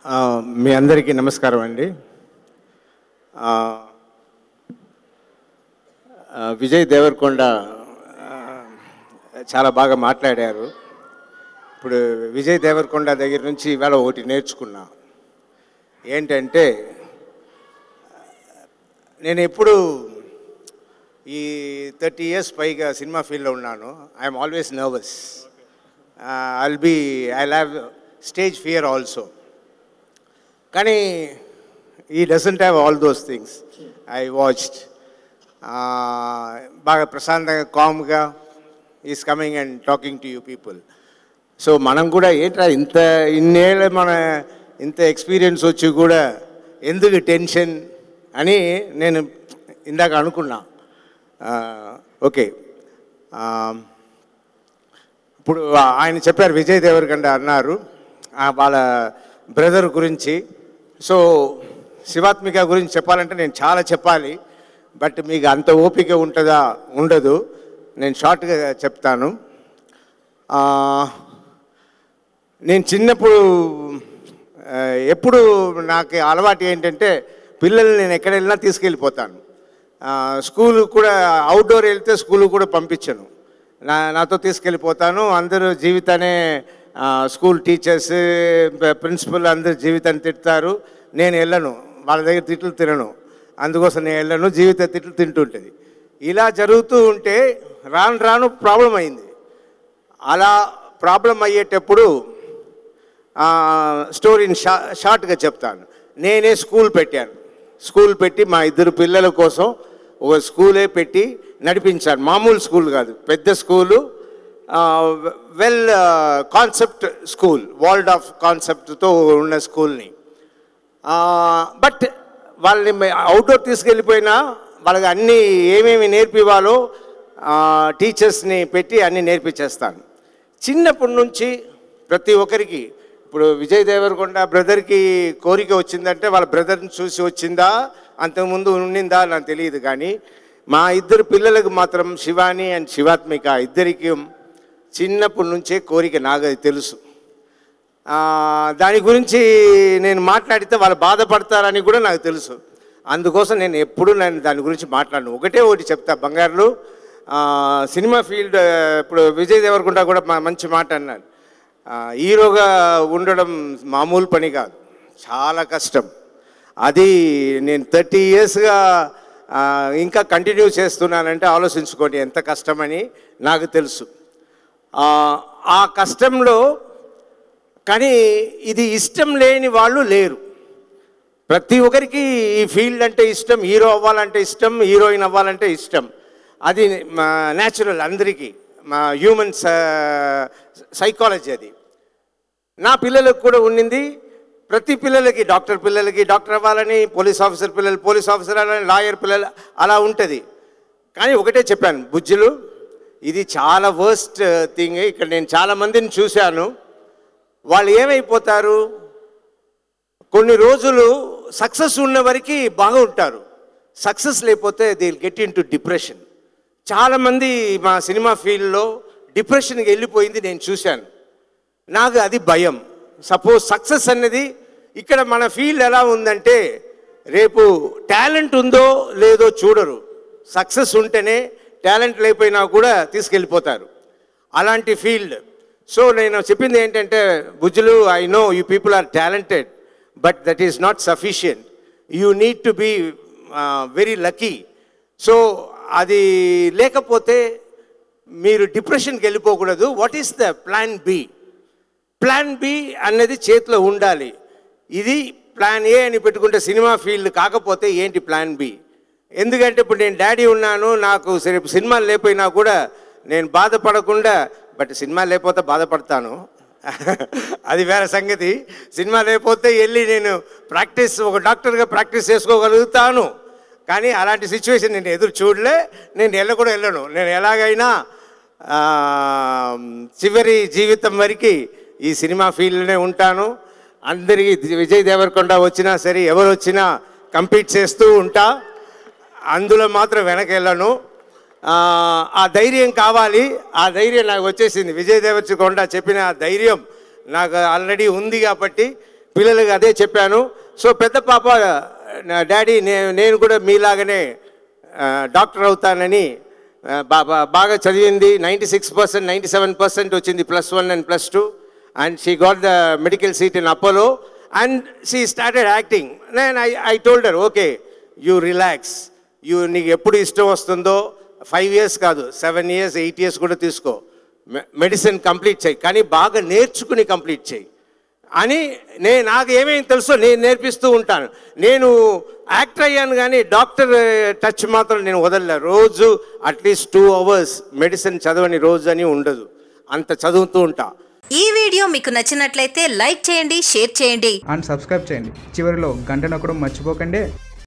మీ అందరికీ నమస్కారం అండి. విజయ్ దేవరకొండ చాలా బాగా మాట్లాడారు. ఇప్పుడు విజయ్ దేవరకొండ దగ్గర నుంచి ఇవాళ ఒకటి నేర్చుకున్నా. ఏంటంటే నేను ఎప్పుడు ఈ 30 years పైగా సినిమా ఫీల్డ్లో ఉన్నాను. I'm always nervous. I'll have stage fear also. కానీ ఈ doesn't have all those things. I watched బాగా ప్రశాంతంగా కామ్గా is coming and talking to you people. So మనం కూడా ఏంట్రా ఇన్నేళ్ళ ఇంత ఎక్స్పీరియన్స్ వచ్చి కూడా ఎందుకు టెన్షన్ అని నేను ఇందాక అనుకున్నా. ఓకే, ఇప్పుడు ఆయన చెప్పారు, విజయ్ దేవరకొండ అన్నారు వాళ్ళ బ్రదర్ గురించి. సో శివాత్మిక గురించి చెప్పాలంటే నేను చాలా చెప్పాలి, బట్ మీకు అంత ఓపిక ఉంటుందా ఉండదు. నేను షార్ట్గా చెప్తాను. నేను చిన్నప్పుడు ఎప్పుడు నాకు అలవాటు ఏంటంటే పిల్లల్ని నేను ఎక్కడ వెళ్ళినా తీసుకెళ్ళిపోతాను. స్కూలు కూడా అవుట్డోర్ వెళ్తే స్కూలు కూడా పంపించను, నాతో తీసుకెళ్ళిపోతాను. అందరూ జీవితాన్ని స్కూల్ టీచర్స్ ప్రిన్సిపల్ అందరూ జీవితాన్ని తిడతారు, నేను వెళ్ళను. వాళ్ళ దగ్గర తిట్లు తినను, అందుకోసం నేను వెళ్ళను. జీవిత తిట్లు తింటుంటుంది. ఇలా జరుగుతూ ఉంటే రాను రాను ప్రాబ్లం అయింది. అలా ప్రాబ్లం అయ్యేటప్పుడు స్టోరీని షార్ట్గా చెప్తాను. నేనే స్కూల్ పెట్టాను. స్కూల్ పెట్టి మా ఇద్దరు పిల్లల కోసం ఒక స్కూలే పెట్టి నడిపించాను. మామూలు స్కూల్ కాదు, పెద్ద school, well concept school, world of కాన్సెప్ట్తో ఉన్న స్కూల్ని. బట్ వాళ్ళని అవుట్డోర్ తీసుకెళ్ళిపోయినా వాళ్ళకి అన్నీ ఏమేమి నేర్పివాలో టీచర్స్ని పెట్టి అన్నీ నేర్పించేస్తాను. చిన్నప్పటి నుంచి ప్రతి ఒక్కరికి, ఇప్పుడు విజయ్ దేవరకొండ బ్రదర్కి కోరిక వచ్చిందంటే వాళ్ళ బ్రదర్ని చూసి వచ్చిందా, అంతకుముందు ఉండిందా నాకు తెలియదు. కానీ మా ఇద్దరు పిల్లలకు మాత్రం, శివాని అండ్ శివాత్మిక ఇద్దరికి చిన్నప్పటి నుంచే కోరిక, నాకు అది తెలుసు. దాని గురించి నేను మాట్లాడితే వాళ్ళు బాధపడతారని కూడా నాకు తెలుసు. అందుకోసం నేను ఎప్పుడు దాని గురించి మాట్లాడను. ఒకటి చెప్తా బంగారులు, సినిమా ఫీల్డ్ ఇప్పుడు విజయ్ దేవరకొండ కూడా మంచి మాట అన్నాడు. హీరోగా ఉండడం మామూలు పని కాదు, చాలా కష్టం. అది నేను 30 yearsగా ఇంకా కంటిన్యూ చేస్తున్నానంటే ఆలోచించుకోండి ఎంత కష్టమని నాకు తెలుసు. ఆ కష్టంలో కానీ ఇది ఇష్టం లేని వాళ్ళు లేరు. ప్రతి ఒక్కరికి ఈ ఫీల్డ్ అంటే ఇష్టం, హీరో అవ్వాలంటే ఇష్టం, హీరోయిన్ అవ్వాలంటే ఇష్టం. అది న్యాచురల్, అందరికీ మా హ్యూమన్ సైకాలజీ. అది నా పిల్లలకు కూడా ఉండింది. ప్రతి పిల్లలకి, డాక్టర్ అవ్వాలని, పోలీస్ ఆఫీసర్ అవ్వాలని, లాయర్ పిల్లలు అలా ఉంటుంది. కానీ ఒకటే చెప్పాను, బుజ్జులు ఇది చాలా వర్స్ట్ థింగ్. ఇక్కడ నేను చాలామందిని చూశాను, వాళ్ళు ఏమైపోతారు, కొన్ని రోజులు సక్సెస్ ఉన్న వరకు బాగా ఉంటారు, సక్సెస్ లేకపోతే they will get into depression. చాలామంది మా సినిమా ఫీల్డ్లో డిప్రెషన్కి వెళ్ళిపోయింది నేను చూశాను. నాకు అది భయం. సపోజ్ సక్సెస్ అన్నది ఇక్కడ మన ఫీల్డ్ ఎలా ఉందంటే, రేపు టాలెంట్ ఉందో లేదో చూడరు, సక్సెస్ ఉంటేనే, టాలెంట్ లేకపోయినా కూడా తీసుకెళ్ళిపోతారు, అలాంటి ఫీల్డ్. సో నేను చెప్పింది ఏంటంటే, బుజ్జులు, I know you people are talented, but that is not sufficient. You need to be very lucky. So అది లేకపోతే మీరు డిప్రెషన్కి వెళ్ళిపోకూడదు. What is the plan B? Plan B అన్నది చేతిలో ఉండాలి. ఇది ప్లాన్ ఏ అని పెట్టుకుంటే సినిమా ఫీల్డ్ కాకపోతే ఏంటి ప్లాన్ బి? ఎందుకంటే ఇప్పుడు నేను డాడీ ఉన్నాను, నాకు రేపు సినిమాలు లేకపోయినా కూడా నేను బాధపడకుండా, బట్ సినిమా లేకపోతే బాధపడతాను, అది వేరే సంగతి. సినిమా లేకపోతే వెళ్ళి నేను ఒక డాక్టర్గా ప్రాక్టీస్ చేసుకోగలుగుతాను. కానీ అలాంటి సిచ్యువేషన్ నేను ఎదురు చూడలే, నేను వెళ్ళను. నేను ఎలాగైనా చివరి జీవితం వరకు ఈ సినిమా ఫీల్డ్లోనే ఉంటాను. అందరికీ విజయ్ దేవరకొండ వచ్చినా సరే, ఎవరు వచ్చినా కంపీట్ చేస్తూ ఉంటా, అందులో మాత్రం వెనకెళ్ళను. ఆ ధైర్యం కావాలి. ఆ ధైర్యం నాకు వచ్చేసింది. విజయ్ దేవరకొండ చెప్పిన ఆ ధైర్యం నాకు ఆల్రెడీ ఉంది కాబట్టి పిల్లలకి అదే చెప్పాను. సో పెద్ద పాప డాడీ నేను కూడా మీలాగనే డాక్టర్ అవుతానని బాగా చదివింది. 96%, 97% వచ్చింది +1 and +2, and she got the medical seat in Apollo and she started acting. నేను I told her, okay you relax, నీకు ఎప్పుడు ఇష్టం వస్తుందో 5 years కాదు, 7 years, 8 years కూడా తీసుకో, మెడిసిన్ కంప్లీట్ చేయి, కానీ బాగా నేర్చుకుని కంప్లీట్ చేయి అని నాకు ఏమేమి తెలుసో నేను నేర్పిస్తూ ఉంటాను. నేను యాక్టర్ అయ్యాను కానీ డాక్టర్ టచ్ మాత్రం నేను వదలలే. రోజు అట్లీస్ట్ 2 hours మెడిసిన్ చదవని రోజు అని ఉండదు, అంత చదువుతూ ఉంటా. ఈ వీడియో మీకు నచ్చినట్లయితే లైక్ చేయండి, షేర్ చేయండి అండ్ సబ్స్క్రైబ్ చేయండి. చివరిలో గంట నొక్కడం మర్చిపోకండి.